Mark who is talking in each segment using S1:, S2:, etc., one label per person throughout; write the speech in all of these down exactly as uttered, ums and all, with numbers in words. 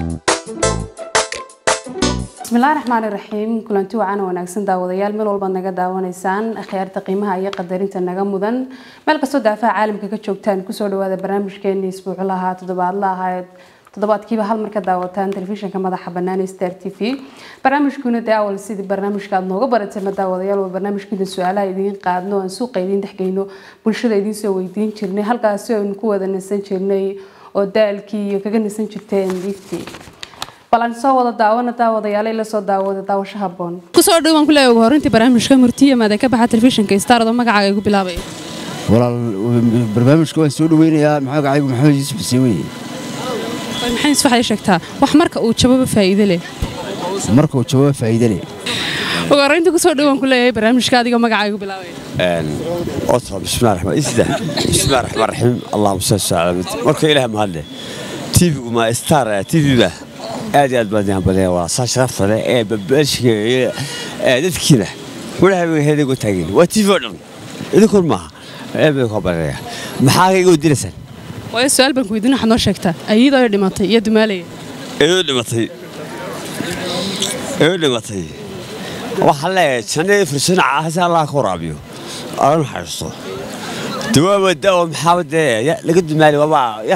S1: بسم الله الرحمن الرحيم كلنتي وعنا وناكسن داوديال meel walba naga daawanaysaan akhyaarta qiimaha iyo qadarinta naga mudan meel kasto daafaha caalamka ka joogtaan ku soo dhawaada barnaamijkeena isbuuclaha toddobaadlaha toddobaadkiiba hal mar ka daawataan telefishinka madaxa bannaan Star T V barnaamijkuna daawal sidii barnaamijka aad nooga baratay ma daawadayaal waa barnaamijkii su'aalaha idin qaadno aan suuqa idin dhaxgeyno bulshada idin soo weydiin jirnay halkaas oo aan ku wada nasan jirnay oo daalkii iyo kaga nasan jirteen diiftii balan soo wada daawana daawadayaal la soo daawada daawasho haboon ku soo dhawaan ku leeyahay horintii barnaamijka murtiye maada ka baxa telefishinka Star oo magacaaga igu bilaabay
S2: walaal barnaamijka waan soo dhaweynayaa magacaygu Maxamed Yuusuf Siweeye
S1: maxay isfaxay sheegtaa wax marka uu jababa faa'iido leh
S2: marka uu jababa faa'iido leh
S1: horintii ku soo dhawaan ku leeyahay barnaamijka adiga magacaaga igu bilaabay
S3: een oto bismillaahir rahmaanir rahiim bismillaahir rahmaanir rahiim allahumma salli ala nabiyyina marka ilaahay mahadle T V ma Star T V ba aad aad badan badan waa sharaf leh ee babashka ee dadkiina walaha heeday ku taagin waa T V dhan idinku ma ee bay ku baraya maxaa igu diraysan
S1: way su'aal baan ku weydiin waxaad noo sheegtaa ayadoo dhimatay iyo dumaalay
S3: ayadoo dhimatay ayadoo dhimatay waxa la jannada fursana ahasa Allah ku raabiyo aan haysto dawaaba dawa maxamed laga dumaalay waa ya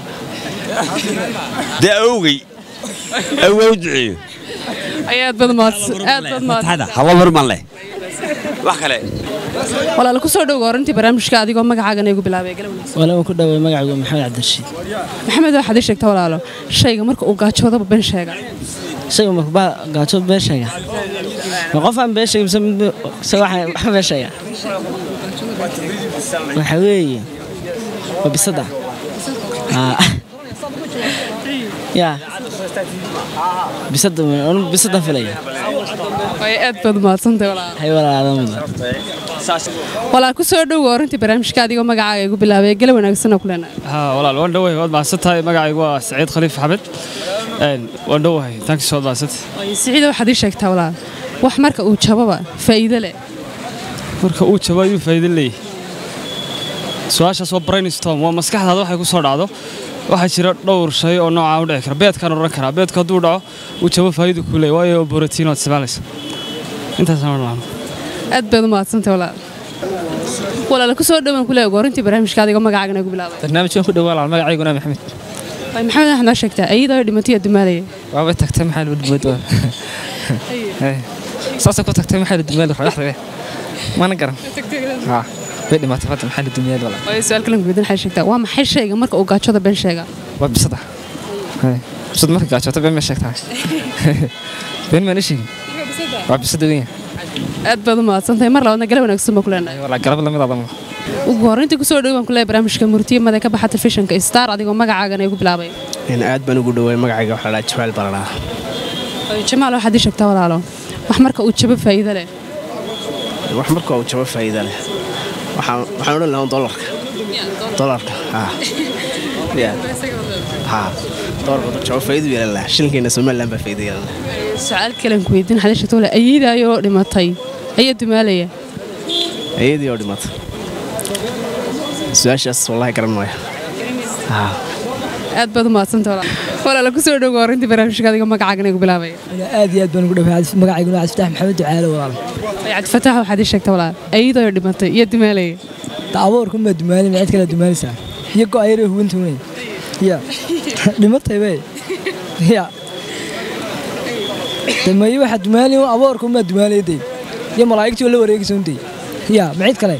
S3: daawgi awowdii
S1: ayaad badmaad aad badmaad
S3: haba marman leh wax kale
S1: walaal ku soo dhaw horintii barnaamijka adigoo magacaaga igu bilaabay galabnaa
S4: walaal ku dhaway magacaagu Maxamed Cabdirashiid
S1: Maxamed waxaad ii sheegtaa walaalo shayga marka uu gaajoodo been sheega
S4: shayga marka ba gaajoodo been sheega ma qof aan been sheegay se waxa waxa been sheega waxa weeye wabisada ah يا بسد أنا بسد فيليا
S1: way aad bad maadsantahay walaal
S4: hay walaal
S1: walaal ku soo dhaw waranti barnaamijka adiga magacaaga igu bilaabay gal wanaagsan oo kulana
S5: ha walaal waan dhawahay waad maadsantahay magacaygu waa Saciid Khaliif Axmed een waan dhawahay thank you so much
S1: way Saciid waxaad ii sheegtaa walaal wax marka uu jababa faa'iido leh
S5: marka uu jabayo faa'iido leh su'aashaas waa brainstorm waa maskaxdaada waxay ku soo dhacdo waxa jira dhowr shay oo nooca u dhici kara beedkan oran kara beedka haduu dhaco uu jabo faa'iido ku leeyahay waayo borotiin oo isticmaalaysa intaas aan oran
S1: aad baad maadsantahay walaal walaal ku soo dhawaan ku leeyahay horintii barnaamijka adiga magacaaga igu bilaabay
S4: barnaamijkan ku dhawaal magacaygu Maxamed
S1: way Maxamed waxaad noo sheegtaa ayadoo dhimatay dumaalay
S4: waaba tagtay maxaa loo dhimado ay saasa ku tagtay maxaa loo dhimado raxday mana garan ha بدي ما تفهم محل الدنيا ولا.
S1: أي سؤال كلام بدين حاجة شكتها وما حي شيء مرك وقاعد بين شيء.
S4: وبصدق. هاي بصدق مرك قاعد بين ما شكتها. بين ما نشي. وبصدق وين.
S1: أدبر ما صنطي مرة وأنا قلبنا نقسم كلنا.
S4: والله قلب لما ضمه.
S1: وقارنتي كسر دوام كلها برامج كمرتي ما ذاك بحث الفيشن كإستار عادي وما قاعد يقول بلابي.
S2: إن أدبر نقول دوام ما قاعد يقول على شوال برا.
S1: جمال واحد يشكتها ولا لا. وحمرك وتشبه فايدة له.
S2: وحمرك وتشبه فايدة له. waxaan waxaan oran lahaa dollarka dollarka ha ya ha dollarka jooga faa'iido yeelan shilkeena Soomaaliland ba faa'iido yeelan
S1: su'aal kale ku weydiin hadash toole ayidaayo dhimatay ayad dumaalaya
S2: ayidii oo dhimatay su'aashaas wallahi garan maayo ha
S1: aad baad maadsantahay walaal ku soo dhaw horintii barnaamijka adiga magacaaga igu bilaabay
S4: aad iyo aad baan ugu dhawahay magacaygu waa Cabdi Maxamed Ducaale walaal
S1: عاد فتح واحد يشكت ولا أيده يدمته يدمالي
S4: تعور كم يدمالي ما عاد كلا يدمالي سا يقع يره وانت وين يا دمته يبي يا لما يجي واحد يدمالي وعور كم يدمالي دي يا ملاك ولا وريك سنتي يا ما عاد كلا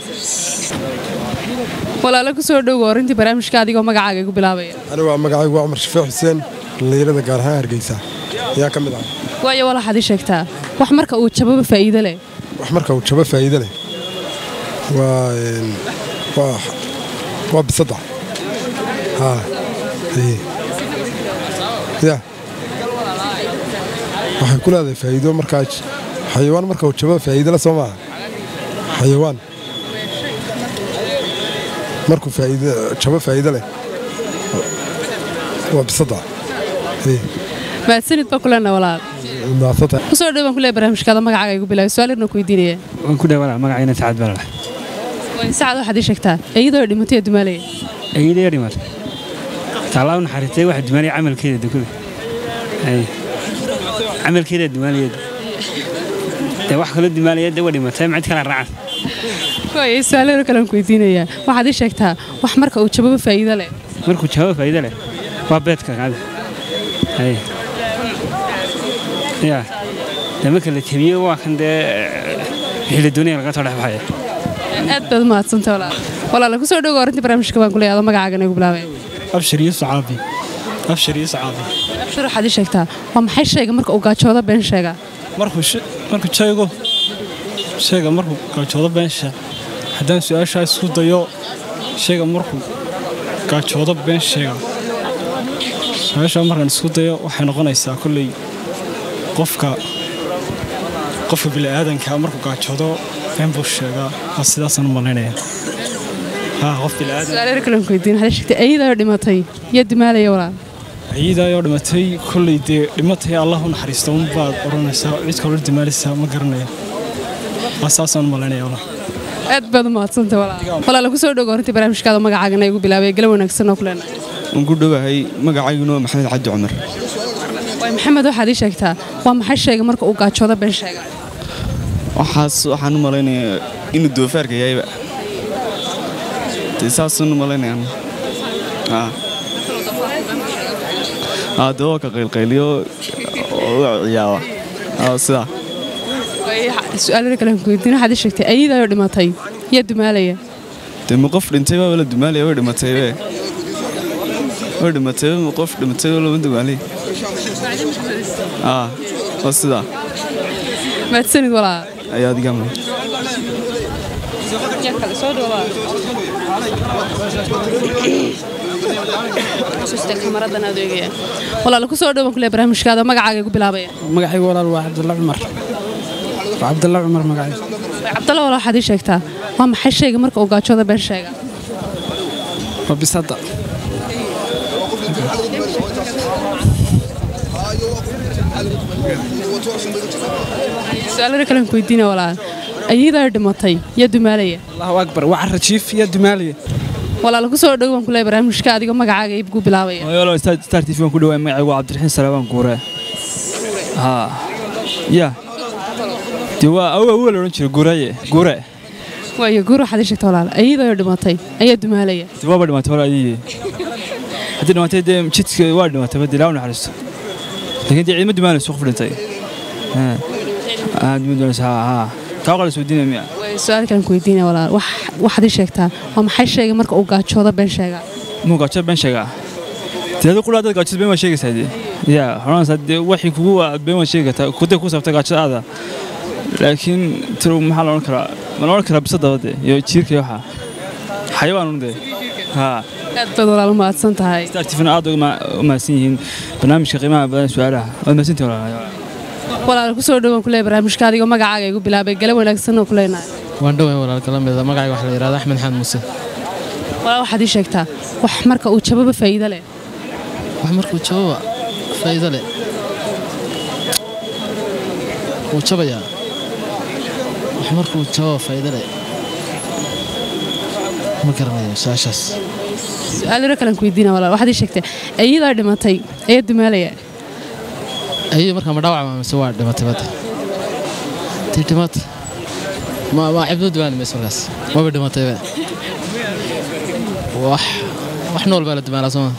S1: ولا لك سود وارنتي برامج كادي قام قاعد يقول بلابي
S6: أنا وعم قاعد يقول عمر شفيع حسين اللي يرد قارها أرجيسا يا كم ده
S1: ويا ولا حد يشكتها وحمرك وتشباب فايدة له
S6: وحمرك وتشباب فايدة له و و وبصدع ها إيه يا waxay ku leedahay faa'iido markaa xayawaan marka uu jabo faa'iido la soo maaha xayawaan markuu faa'iido jabo faa'iido leh waa bisada ee
S1: ma sanid ba kulana walaal
S6: naafata
S1: ku soo dhawaan kulay barnaamijkaada magacaaga igu bilaabay su'aalna ku weydiinaya
S5: waan ku dhawaad magacayna Saad Balaal
S1: way Saad waxa ay sheegtaa ayadoo dhimatay dumaalay
S5: ayadoo dhimatay talaawn xaritay waxa dumaalay amalkeeda dugada ay camalkeeda dumaaleed ee wax kala dumaaleed wadi matay mid kala raacan
S1: way su'aalo kale ku weydiinaya waxaad ii sheegtaa wax marka uu jababa faa'iido leh
S5: markuu jababa faa'iido leh waa beedka qaad ay ya lama kala tabiyo waa kan de xilli dunia laga soo dhaxay
S1: aad baad mahadsantahay walaal walaal ku soo dhawo arinta barnaamijka baan ku leeyahay magacaaga nagu bilaabay
S5: abshir iyo sacaabi abshir iyo sacaabi
S1: abshir waxaad ii sheegtaa waa maxay shayga marka uu gaajoodo been sheega
S5: markuu markuu jaygo shayga markuu gaajoodo been sheega haddaan su'aasha isku dayo shayga markuu gaajoodo been sheega su'aasha markaan isku dayo waxay noqonaysaa kulley qofka qofka bini'aadanka markuu gaajoodo been buu sheegaa waa sidaasaan u malaynayaa haa qof bini'aadan
S1: su'aalo kale ku weydiin hada sheegtay ayada dhimatay iyo dumaalaya walaal
S5: ayada oo dhimatay kulley dee dhimatay allah u naxariisto un baad oranaysaa cid kale u dumaalaysaa ma garanayo waa sidaasaan u malaynayaa walaal
S1: aad baad u mahadsantahay walaal walaal ku soo dhawo arinta barnaamijkaada magacaaga nagu bilaabay galab wanaagsan oo ku leenahay
S7: aan ku dhawahay magacayguna waa maxamed cabdi cumar
S1: way maxamed waxaad ii sheegtaa waa maxay shayga marka uu gaajoodo been sheega
S7: waxaas waxaan u malaynayaa inuu doofaarka yahayba dee saasaan u malaynayaa haa haa dee waa ka qaylqayliyo oo ciyaaba haa sidaa
S1: su'aalo kale ku weydiin waxaad ii sheegtay ayada oo dhimatay iyo dumaalaya
S7: dee ma qof dhintay waa la dumaalaya way dhimatay be way dhimatay ma qof dhimatay waa lama dumaalay haa waa sidaa
S1: mahadsanid walaal
S7: ayaa adiga ma
S1: walaal ku soo dhawo kule barnaamijkaada magacaaga ku bilaabaya
S8: magacaygu walaal waa Cabdulla Cumar waa Cabdulla Cumar magacaygu
S1: Cabdulla walaal waxaad ii sheegtaa waa maxay shayga marka uu gaajoodo been sheega
S8: waa bisada
S1: su'aalo kale ku weydiina walaal ayada dhimatay iyo dumaalaya
S8: Allahu akbar waa rajiif iyo dumaalaya
S1: walaal ku soo dhawo kule barnaamijka adiga magacaaga iib ku bilaabaya
S5: walaal star tv ku dhawaay magacaygu Cabdiraxiin Salaaman Guure ha ya diwa awu awu oran jiray Guuraye Guure
S1: waayo Guure waxaad ii sheegtaa walaal ayada dhimatay ayaa dumaalaya
S5: diwa ba dhimatay walaal ayay hadii dhimatay de jidka waa dhimatay badilaa naxariisto laakiin dee ciidamada dumaalay soo qofdintay ha aad muddo saa ha taaqal soo diinaya
S1: way su'aal kale ku weydiina walaal wax waxaad ii sheegtaa waa maxay shayga marka uu gaajoodo been sheega
S5: muu gaajoodo been sheega teedo kula dad gaajoodo been ma sheegaysaa ya horaan sad waxii kugu been ma sheegata kuday ku sabta gaajada laakiin tiro maxaa la oran karaa ma la oran karaa bisada wade iyo jiirka waxa xayawaan unde ha
S1: aad baad walaal ma adsan tahay
S5: star tv aad u maasan yihiin barnaamijka qiimaha badan su'aalaha waa maasantii walaal
S1: walaal ku soo dhawo kule barnaamijka adiga magacaaga igu bilaabay galab wanaagsan oo kuleenahay
S9: waan dhawahay walaal galamida magacayga waxa la yiraahdaa Axmed Xamed Muuse
S1: walaal waxaad ii sheegtaa wax marka uu jababa faa'iido leh
S9: wax marka uu jababa faa'iido leh uu jabaya wax marka uu jababa faa'iido leh ma garanayo saashaas
S1: su'aalo kale ku weydiina walaal waxaad ii sheegtay ayada dhimatay ayaa dumaalaya
S9: ayay marka ma dhaawac ma mise waa dhimatay bad tii dhimatay ma ma cibdo dumaan mise markaas ma dhimatay ba wax wax nool baa la dumaan soo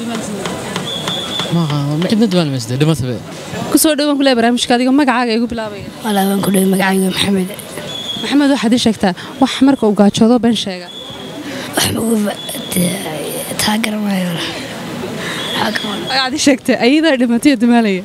S9: ma ma cibdo dumaan mise dhimatay ba
S1: ku soo dhawo kule barnaamijka adiga magacaaga igu bilaabay
S10: walaal waan ku dhaw magacayga Maxamed
S1: Maxamed waxaad ii sheegtaa wax marka uu gaajoodo been sheega
S10: wax ugu taageer maayo
S1: waxaad ii sheegtay ayada dhimatay dumaalaya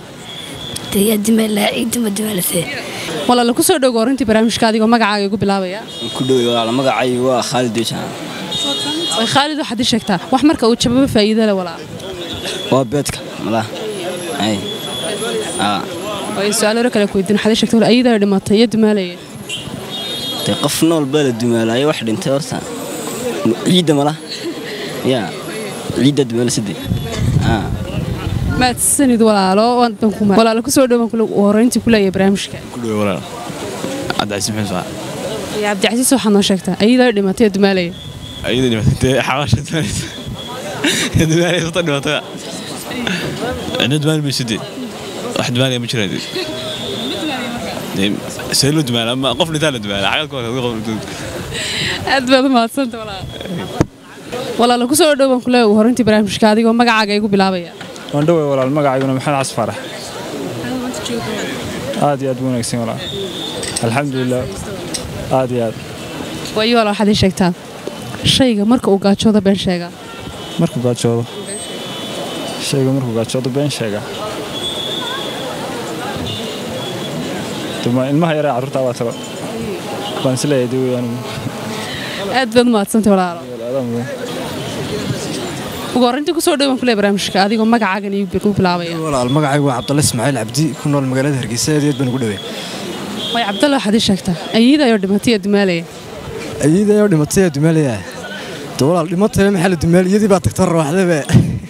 S1: walaal ku soo dhawo arintii barnaamijka adiga magacaaga igu bilaabaya
S11: ku dhaw walaal magacaygu waa Khalid Dejan
S1: way Khalid waxaad ii sheegtaa wax marka uu jababa faa'iido leh walaal
S11: waa beedka malaha ay ah
S1: way su'aalo kale ku weydiin waxaad ii sheegtay ayada dhimatay iyo dumaalaya
S11: tay qof nool baa la dumaalay wax dhintay horta ciida malaha ya ciida dumaalay ah
S1: ما تسند ولا لا وانتم ولا لا كسر دوما كل ورنتي كلها يا برامجك
S12: كله ولا عبد العزيز محمد فاعل
S1: يا عبد العزيز وحنا شكته أيضا دمتي دمالي
S12: أيضا دمتي حواشة دمالي دمالي وطن وطن أنا دمالي بيسدي واحد دمالي ما جرى سيلو دمال أما قفل ثالث دمال عقل كون هذا قفل
S1: أدبر ما تصنت ولا ولا لو كسر دوبن كله وهرنتي برامج كادي وما قاعد يقول بلابيا
S5: وندوي ولا المقع يقول محل عصفرة عادي أدونك سين ولا الحمد لله عادي عادي
S1: وأيوة ولا حد يشكتها شيء مركو وقاعد شو ذا بين شيء
S5: مركو قاعد شو شيء مركو قاعد شو ذا بين شيء ثم المها يرى عرض عواتر بنسله يدوي يعني
S1: أدبر ما تصنت ولا وقارنتي كسر دوبن كله برامج كادي وما قاعد يقول بلابيا
S13: ولا المقع يقول عبد الله إسماعيل عبدي كنا المقالات هرقيسة يد بنقوله
S1: ويا عبد الله حد يشكتها أيدا يودي متي الدمالية
S13: أيدا يودي متي الدمالية تقول المتي محل الدمالي يدي بعد تكتر واحدة بقى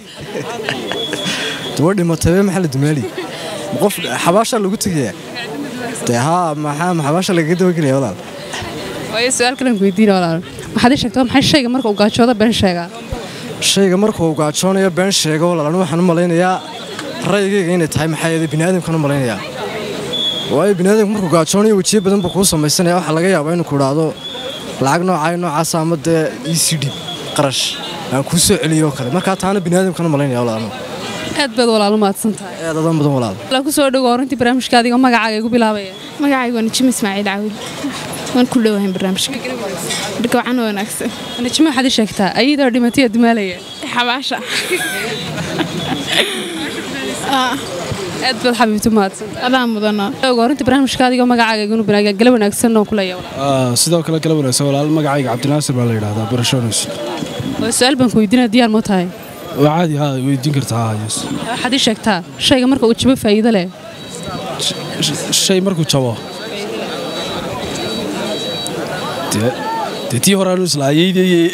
S13: تقول المتي محل الدمالي وقف حباشة اللي قلت لك تها ما حباشة اللي قلت لك ولا
S1: ويا سؤال كلام كويدين ولا ما حد يشكتها ما حد شيء مركو وقاعد شو ذا بين شيء
S13: شيء مركو وقاعد شو نيا بين شيء ولا أنا وحنا ملاين يا رأيي هنا تايم حياة بني آدم كانوا ملاين يا واي بني آدم مركو قاعد شو نيا وشيء بدن بخصوص ما يصير يا حلاقة يا وين كورادو لعقنا عينه عصامد يسيدي قرش كوسو عليو كذا ما كانت أنا بني آدم كانوا ملاين يا ولا أنا
S1: أدبر ولا ما تصنتها
S13: هذا ضم بدون ولا
S1: لا كسر دو قارنتي برامج كادي وما قاعد يقول بلابيا
S14: ما قاعد يقول نجم إسماعيل عود وان كله وهم برامج دكوا عنه ونكسر
S1: نجم حد يشكتها أيدا يودي متي الدمالية
S14: حباشة آه
S1: أدبر حبيبتي ما تصنت
S14: أنا مضنا
S1: لو قارنتي برامج كادي وما قاعد يقول بناقة قلبنا نكسرنا وكل يوم
S6: آه سيدا وكلا قلبنا سوى المقع عبد الناصر بالله هذا برشلونس
S1: والسؤال بنكو يدينا ديار موتاي
S6: وعادي ها ويدين كرتها يس
S1: حد يشكتها شيء مركو وتشبه فايدة له
S6: شيء مركو تشوا تتي هرالوس لا يدي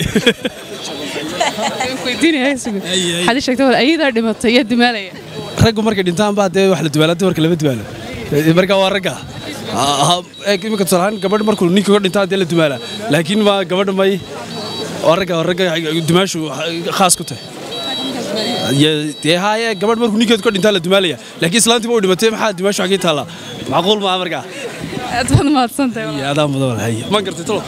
S1: كويدين يا سوق حد يشكتها ولا أي ذا دمت يد مالية
S6: رجع مركز إنتان بعد واحد دوالات مركز لبيت دوالة مركز ورجع آه كم كتصرحان قبل مركز نيكو إنتان ديال دوالة لكن ما قبل ما ي ورجع ورجع دمشق خاص كته يا هاي قبل مركز نيكو تكون إنتان دوالة لكن سلانتي بود متى حد دمشق حكيت هلا معقول ما مرجع
S1: أتمنى ما تصنت
S6: يا دام بدور هاي ما قدرت تطلع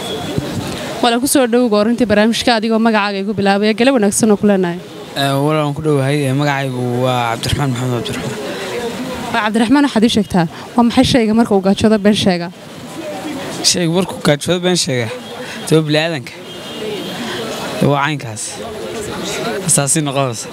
S1: ولا كسر دو قارنتي برامج كادي وما قاعد يقول بلابيا قلبنا نكسرنا كلنا
S15: ولا نقوله هاي مقعي وعبد الرحمن محمد عبد الرحمن
S1: عبد الرحمن حد يشكتها وما حد شيء مركو قاعد شو ذا بين شيء
S15: شيء مركو قاعد شو ذا بين شيء تو بلادنك هو عين كاس أساسين قوس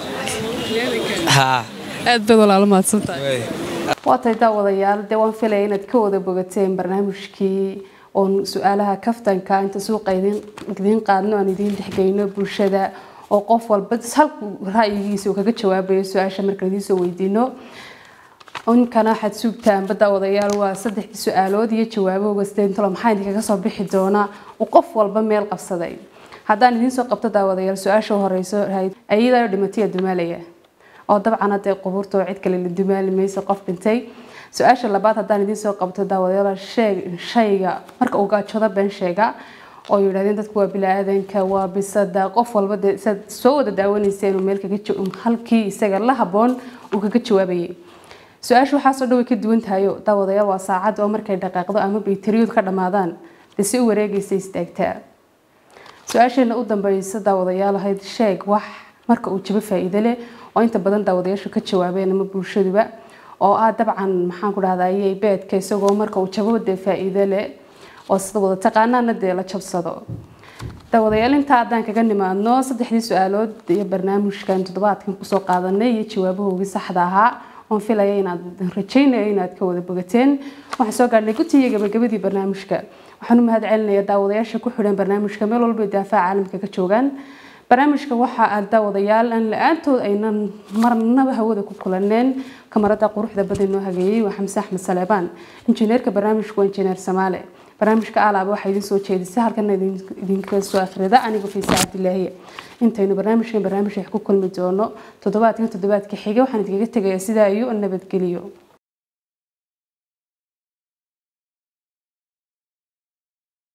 S15: ها
S1: أدبر ولا على ما تصنت وقتها داوديال دوام فيلين تكود بوجتين برنامجكي on su'aalaha kaftanka inta suuqaydin idin qaadno aan idin dhexgeyno bulshada oo qof walba hal ra'yigiisa uu kaga jawaabayo su'aasha marka idin soo weydiino on kana xad suugtaan bada wadayaal waa saddex su'aalood iyo jawaabo gasteen talo maxay idinka soo bixi doona oo qof walba meel qabsaday haddaan idin soo qabto daawadayaal su'aasha horeyso ayada dhimatay dumaaleya oo dabcan hadda qubuurta oo cid kale la dumaali mayso qof dhintay su-aasha labaad haddaan idin soo qabto daawadayaal sheeg shayga marka uu gaajooda been sheega oo yiraahdeen dadku waa bilaadanka waa bisada qof walba soo wada daawanayseen meel kaga joogo halkii isaga la haboon uu kaga jawaabayay su-aashu waxa soo dhaw ka duwan tahay daawadayaal waa saacad oo markay dhaqaaqdo ama baytariyad ka dhamaadaan si u wareegaysa istaagtaa su-aashana u dambaysa daawadayaal ahayd sheeg wax marka uu jabo faa'iido leh oo inta badan daawadayaashu ka jawaabeen ama bulshaduba oo ah dabcan maxaan ku dhahdaa beedka isagoo marka uu jabo de faa'iido leh oo sida wada taqaanaana de la jabsado daawadayaal inta adan kaga nimaadno saddexdii su'aalood iyo barnaamijkan toddobaadkan ku soo qaadanay iyo jawaabahoodii saxda ahaa oo filayay inaad rajaynayo inaad ka wada bogateen waxaan soo gaarnay guddiga gabagabadii barnaamijka waxaan u mahad celinayaa daawadayaasha ku xidhan barnaamijka meel walba daafaca caalamka ka joogaan barnaamijka waxa aad daawadayaal aan la'aantood aynan marnaba hawada ku kulaneen kamarada quruxda badan noo hageeyay waa Xamse Axmed Saleebaan injineerka barnaamijku waa injineer Samaale barnaamijka alaaba waxa idin soo jeedisay halkan idinka soo akhrida anigu Fiisa Cabdilaahi intaynu barnaamijkan barnaamij wax ku kulmi doono toddobaadkan toddobaadka xiga waxaan idinkaga tagayaa sidaa iyo nabadgeliyo